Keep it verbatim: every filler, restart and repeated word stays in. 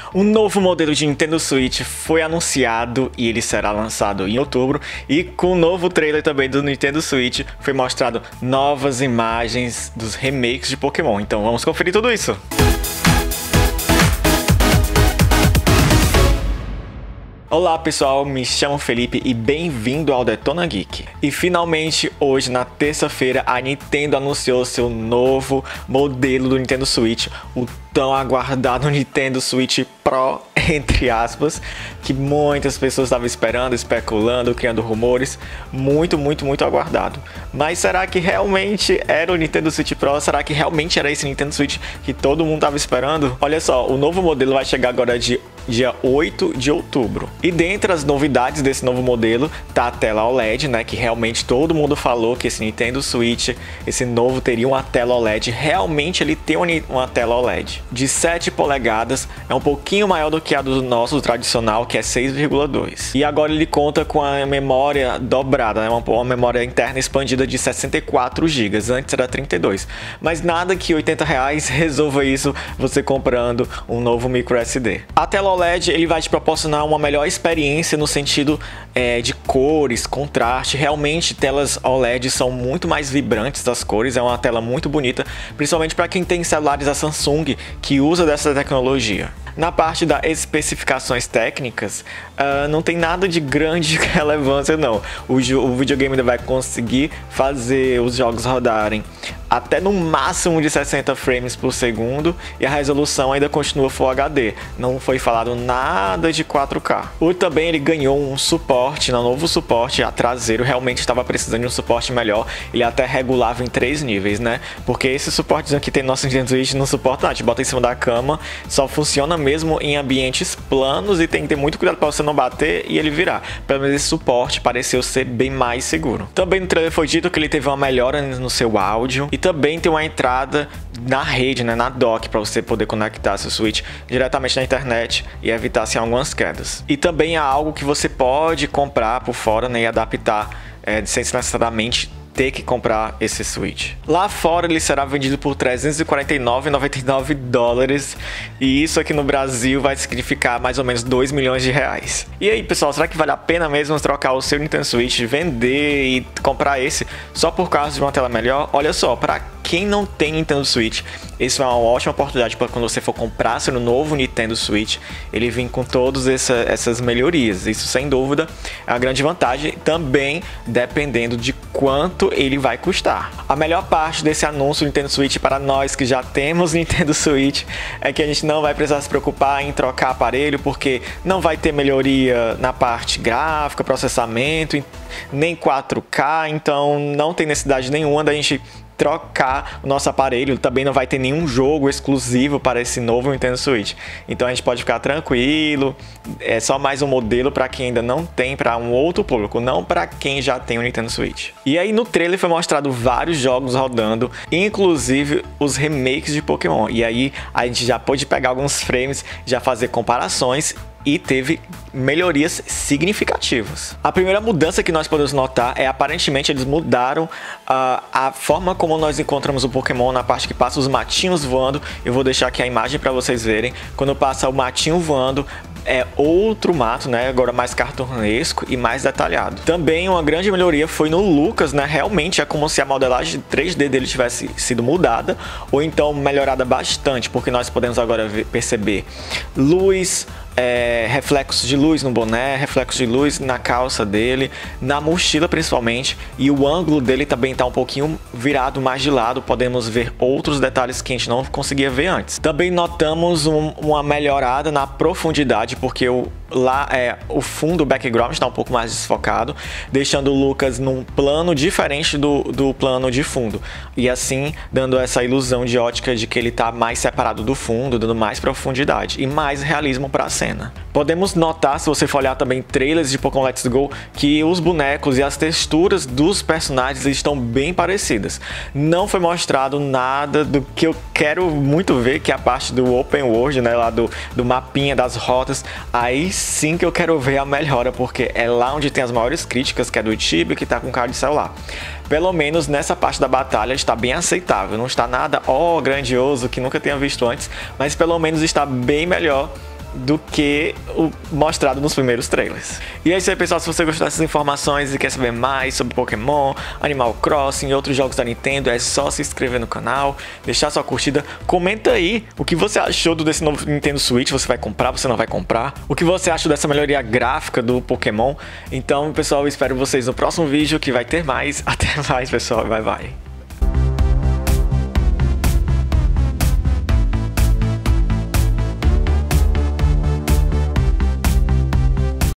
Um novo modelo de Nintendo Switch foi anunciado e ele será lançado em outubro. E com o novo trailer também do Nintendo Switch foi mostrado novas imagens dos remakes de Pokémon. Então vamos conferir tudo isso. Olá pessoal, me chamo Felipe e bem-vindo ao Detona Geek. E finalmente hoje, na terça-feira, a Nintendo anunciou seu novo modelo do Nintendo Switch, o tão aguardado Nintendo Switch Pro, entre aspas, que muitas pessoas estavam esperando, especulando, criando rumores, muito, muito, muito aguardado. Mas será que realmente era o Nintendo Switch Pro? Será que realmente era esse Nintendo Switch que todo mundo estava esperando? Olha só, o novo modelo vai chegar agora de dia oito de outubro. E dentre as novidades desse novo modelo tá a tela O L E D, né, que realmente todo mundo falou que esse Nintendo Switch, esse novo, teria uma tela O L E D. Realmente ele tem uma tela O L E D de sete polegadas, é um pouquinho maior do que a do nosso tradicional, que é seis vírgula dois. E agora ele conta com a memória dobrada, né, uma, uma memória interna expandida de sessenta e quatro gigas, antes era trinta e dois. Mas nada que oitenta reais resolva isso você comprando um novo micro S D. A tela O L E D ele vai te proporcionar uma melhor experiência no sentido é, de cores, contraste. Realmente telas O L E D são muito mais vibrantes das cores, é uma tela muito bonita, principalmente para quem tem celulares da Samsung que usa dessa tecnologia. Na parte das especificações técnicas, uh, não tem nada de grande relevância não. O, o videogame ainda vai conseguir fazer os jogos rodarem até no máximo de sessenta frames por segundo e a resolução ainda continua Full H D. Não foi falado nada de quatro K. O também ele ganhou um suporte, um novo suporte a traseiro, realmente estava precisando de um suporte melhor. Ele até regulava em três níveis, né? Porque esse suporte que tem no nosso Nintendo Switch não suporta nada, a gente bota em cima da cama, só funciona mesmo em ambientes planos e tem que ter muito cuidado para você não bater e ele virar. Pelo menos esse suporte pareceu ser bem mais seguro. Também no trailer foi dito que ele teve uma melhora no seu áudio e também tem uma entrada na rede, né, na dock, para você poder conectar seu Switch diretamente na internet e evitar assim, algumas quedas. E também há algo que você pode comprar por fora, né, e adaptar é, sem necessariamente ter que comprar esse Switch. Lá fora ele será vendido por trezentos e quarenta e nove reais e noventa e nove centavos e isso aqui no Brasil vai significar mais ou menos dois milhões de reais. E aí pessoal, será que vale a pena mesmo trocar o seu Nintendo Switch, vender e comprar esse só por causa de uma tela melhor? Olha só, para quem não tem Nintendo Switch, isso é uma ótima oportunidade para quando você for comprar seu novo Nintendo Switch, ele vir com todas essa, essas melhorias. Isso sem dúvida é uma grande vantagem, também dependendo de quanto ele vai custar. A melhor parte desse anúncio do Nintendo Switch para nós que já temos Nintendo Switch é que a gente não vai precisar se preocupar em trocar aparelho, porque não vai ter melhoria na parte gráfica, processamento, nem quatro K, então não tem necessidade nenhuma da gente trocar o nosso aparelho. Também não vai ter nenhum jogo exclusivo para esse novo Nintendo Switch, então a gente pode ficar tranquilo. É só mais um modelo para quem ainda não tem, para um outro público, não para quem já tem o Nintendo Switch. E aí no trailer foi mostrado vários jogos rodando, inclusive os remakes de Pokémon, e aí a gente já pôde pegar alguns frames, já fazer comparações e teve melhorias significativas. A primeira mudança que nós podemos notar é, aparentemente, eles mudaram uh, a forma como nós encontramos o Pokémon na parte que passa os matinhos voando. Eu vou deixar aqui a imagem para vocês verem. Quando passa o matinho voando, é outro mato, né? Agora mais cartunesco e mais detalhado. Também uma grande melhoria foi no Lucas, né? Realmente é como se a modelagem três D dele tivesse sido mudada ou então melhorada bastante, porque nós podemos agora ver, perceber luz, É, reflexos de luz no boné, reflexos de luz na calça dele, na mochila principalmente, e o ângulo dele também está um pouquinho virado mais de lado, podemos ver outros detalhes que a gente não conseguia ver antes. Também notamos um, uma melhorada na profundidade, porque o lá é o fundo, o background está um pouco mais desfocado, deixando o Lucas num plano diferente do, do plano de fundo, e assim dando essa ilusão de ótica de que ele está mais separado do fundo, dando mais profundidade e mais realismo para a cena. Podemos notar, se você for olhar também trailers de Pokémon Let's Go, que os bonecos e as texturas dos personagens estão bem parecidas. Não foi mostrado nada do que eu quero muito ver, que é a parte do Open World, né, lá do, do mapinha das rotas. Aí sim que eu quero ver a melhora, porque é lá onde tem as maiores críticas, que é do Tibio, que tá com cara de celular. Pelo menos nessa parte da batalha está bem aceitável, não está nada ó grandioso que nunca tenha visto antes, mas pelo menos está bem melhor do que o mostrado nos primeiros trailers. E é isso aí, pessoal. Se você gostou dessas informações e quer saber mais sobre Pokémon, Animal Crossing e outros jogos da Nintendo, é só se inscrever no canal, deixar sua curtida, comenta aí o que você achou desse novo Nintendo Switch. Você vai comprar, você não vai comprar? O que você acha dessa melhoria gráfica do Pokémon? Então, pessoal, eu espero vocês no próximo vídeo, que vai ter mais. Até mais, pessoal. Bye, bye.